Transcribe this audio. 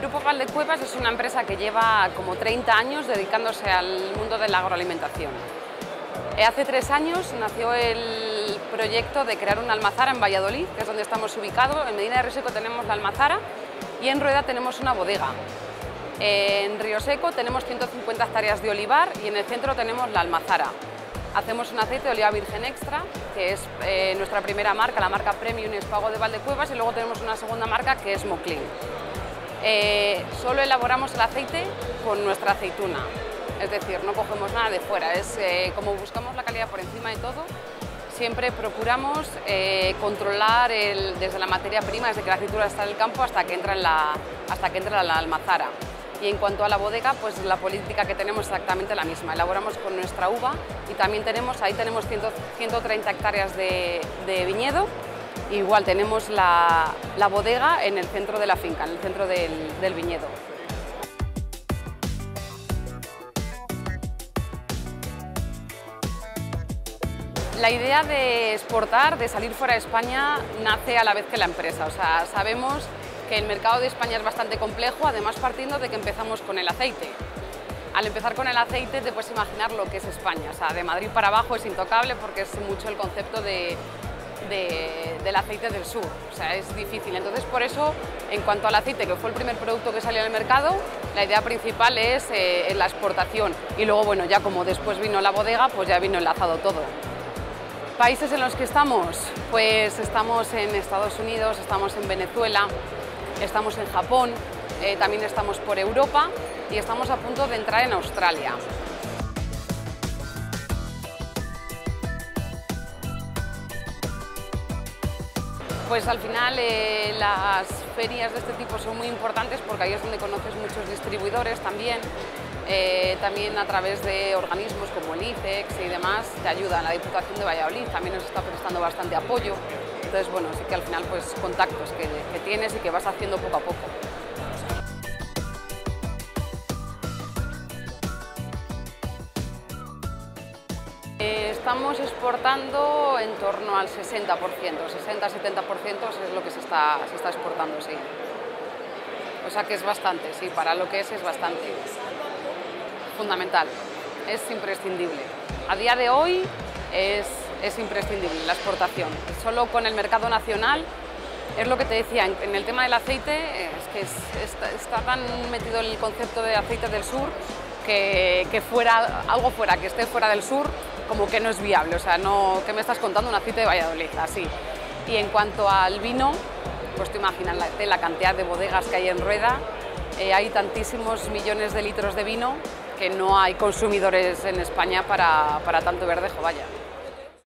Grupo Valdecuevas es una empresa que lleva como 30 años dedicándose al mundo de la agroalimentación. Hace 3 años nació el proyecto de crear una almazara en Valladolid, que es donde estamos ubicados. En Medina de Rioseco tenemos la almazara y en Rueda tenemos una bodega. En Rioseco tenemos 150 hectáreas de olivar y en el centro tenemos la almazara. Hacemos un aceite de oliva virgen extra, que es nuestra primera marca, la marca Premium Espago de Valdecuevas, y luego tenemos una segunda marca que es Moclin. Solo elaboramos el aceite con nuestra aceituna, es decir, no cogemos nada de fuera. Como buscamos la calidad por encima de todo, siempre procuramos controlar desde la materia prima, desde que la aceituna está en el campo hasta que entra en la almazara. Y en cuanto a la bodega, pues la política que tenemos es exactamente la misma. Elaboramos con nuestra uva y también tenemos 130 hectáreas de viñedo. Igual tenemos la bodega en el centro de la finca, en el centro del viñedo. La idea de exportar, de salir fuera de España, nace a la vez que la empresa. O sea, sabemos que el mercado de España es bastante complejo, además partiendo de que empezamos con el aceite. Al empezar con el aceite te puedes imaginar lo que es España. O sea, de Madrid para abajo es intocable porque es mucho el concepto del aceite del sur. O sea, es difícil. Entonces, por eso, en cuanto al aceite, que fue el primer producto que salió al mercado, la idea principal es la exportación. Y luego, bueno, ya como después vino la bodega, pues ya vino enlazado todo. ¿Países en los que estamos? Pues estamos en Estados Unidos, estamos en Venezuela, estamos en Japón, también estamos por Europa y estamos a punto de entrar en Australia. Pues al final las ferias de este tipo son muy importantes porque ahí es donde conoces muchos distribuidores también. También a través de organismos como el ICEX y demás te ayudan. La Diputación de Valladolid también nos está prestando bastante apoyo. Entonces, bueno, sí que al final pues contactos que tienes y que vas haciendo poco a poco. Estamos exportando en torno al 60%, 60-70% es lo que se está exportando, sí. O sea que es bastante, sí, para lo que es bastante. Fundamental, es imprescindible. A día de hoy es imprescindible la exportación. Solo con el mercado nacional, es lo que te decía, en el tema del aceite, es que está tan metido el concepto de aceite del sur que algo que esté fuera del sur, como que no es viable. O sea, no, ¿qué me estás contando? Un aceite de Valladolid, así. Y en cuanto al vino, pues te imaginas la cantidad de bodegas que hay en Rueda. Hay tantísimos millones de litros de vino que no hay consumidores en España para tanto verdejo, vaya.